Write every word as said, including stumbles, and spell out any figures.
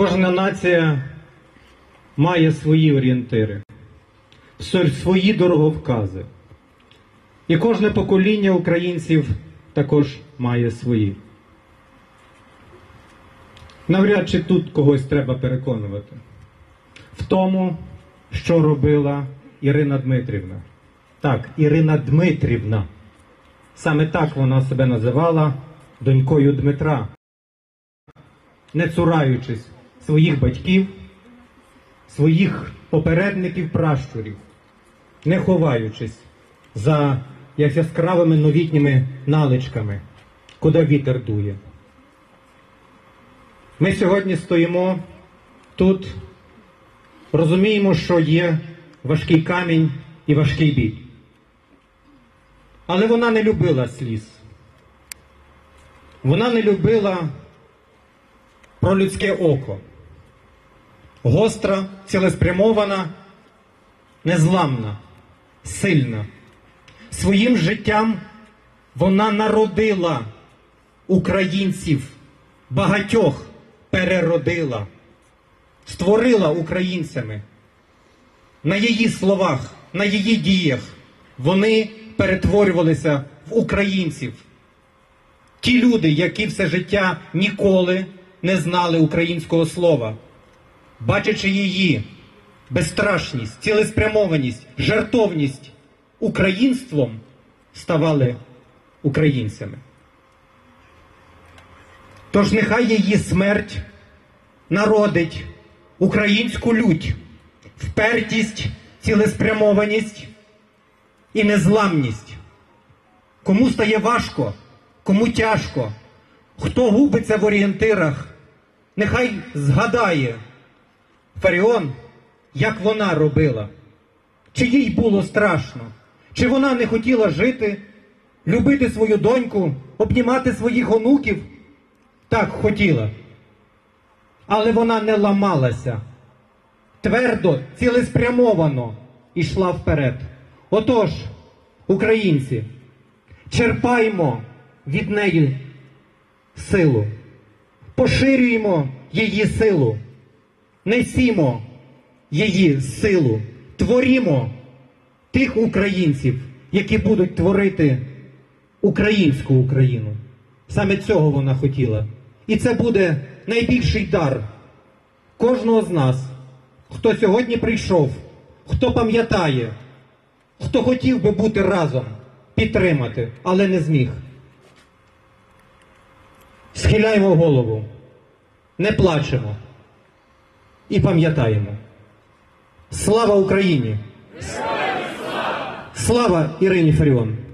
Кожна нація має свої орієнтири, свої дороговкази. І кожне покоління українців також має свої. Навряд чи тут когось треба переконувати в тому, що робила Ірина Дмитрівна. Так, Ірина Дмитрівна. Саме так вона себе називала, донькою Дмитра, не цураючись своїх батьків, своїх попередників, пращурів, не ховаючись за яскравими новітніми наличками, куди вітер дує. Ми сьогодні стоїмо тут, розуміємо, що є важкий камінь і важкий біль. Але вона не любила сліз. Вона не любила про людське око. Гостра, цілеспрямована, незламна, сильна. Своїм життям вона народила українців, багатьох переродила, створила українцями. На її словах, на її діях вони перетворювалися в українців. Ті люди, які все життя ніколи не знали українського слова, бачачи її безстрашність, цілеспрямованість, жертовність українством, ставали українцями. Тож нехай її смерть народить українську лють, впертість, цілеспрямованість і незламність. Кому стає важко, кому тяжко, хто губиться в орієнтирах, нехай згадає Фаріон, як вона робила. Чи їй було страшно, чи вона не хотіла жити, любити свою доньку, обнімати своїх онуків? Так, хотіла. Але вона не ламалася. Твердо, цілеспрямовано йшла вперед. Отож, українці, черпаймо від неї силу, поширюємо її силу, несімо її силу, творімо тих українців, які будуть творити українську Україну. Саме цього вона хотіла. І це буде найбільший дар кожного з нас, хто сьогодні прийшов, хто пам'ятає, хто хотів би бути разом, підтримати, але не зміг. Схиляємо голову, не плачемо і пам'ятаємо. Слава Україні! Слава Ірині Фаріон!